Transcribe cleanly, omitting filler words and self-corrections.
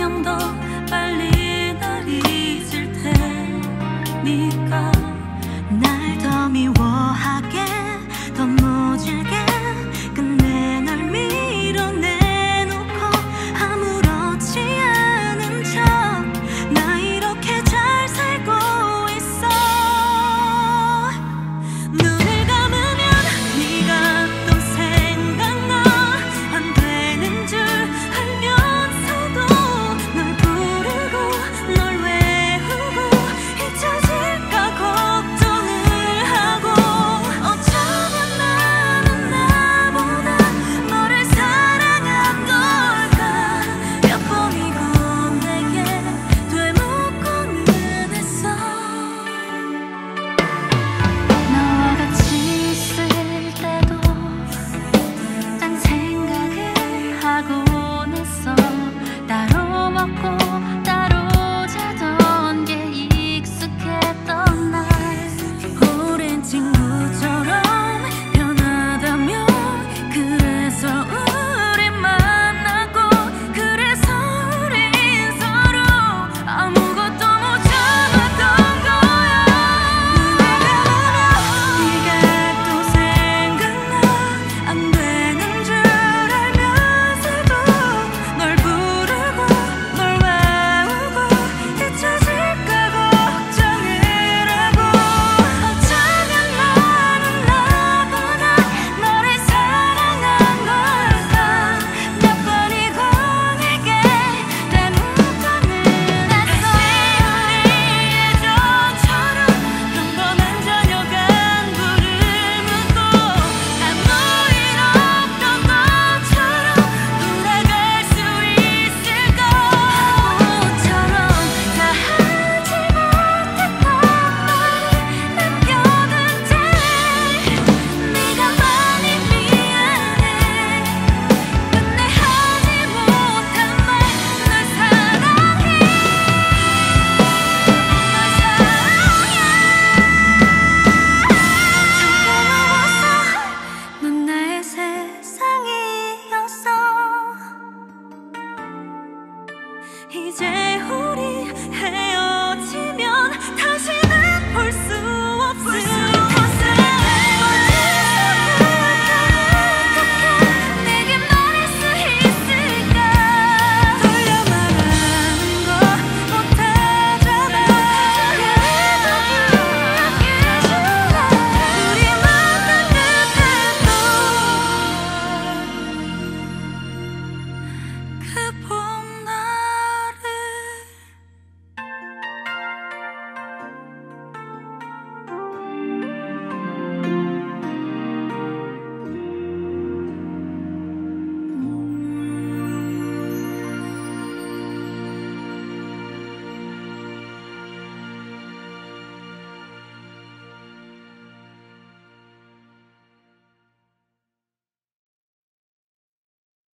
사랑도 빨리 날 잊을 테니까 날 더 미워하게 더 모질게 끝내 널 밀어내놓고 아무렇지 않은 척 나 이렇게 잘 살고 있어. 눈을 감으면 네가 또 생각나. 안 되는 줄 알면서도 널 부르고 널 외우고 잊혀질까 걱정을 하고 어쩌면 나는 나보다 너를 사랑한 걸까. 몇 번이고 내게 되묻고는 했어. 너와 같이 있을 때도 딴 생각을 하곤 했어. 따로 먹고 따로 자던 게 익숙했던 날. 오랜 친구처럼 변하다며 그래서 우리 만나고 그래서 우린 서로 아무것도 못 참았던 거야. 네가 또 생각나. 안 되는 줄 알면서도 널 부르고 널 외우고 잊혀질까 걱정을 하고 어쩌면 나는 나보다 너를 사랑한 걸까. 몇 번이고 내게 되묻고는 했어. 예전처럼 평범한 저녁 안부를 묻고 아무 일 없던 것처럼 돌아갈 수 있을까. 바보처럼 다 하지 못했던 말을 남겨둔 채 네가 많이 미안해. 끝내 하지 못한 말 널 사랑해. 넌 나의 세상이었어. 이제 우리 헤어지면 다시